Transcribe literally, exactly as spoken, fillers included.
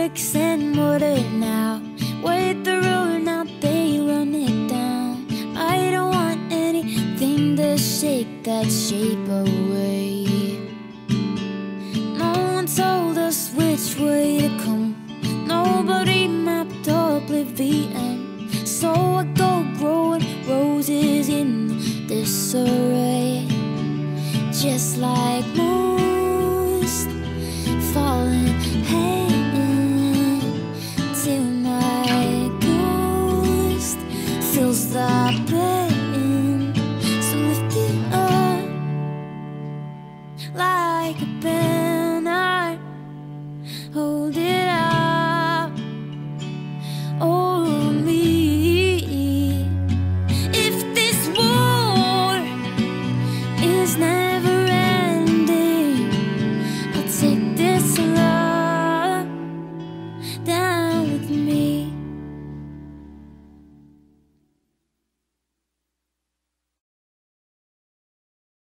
bricks and mortar now. Wait the road, now they run it down. I don't want anything to shake that shape away.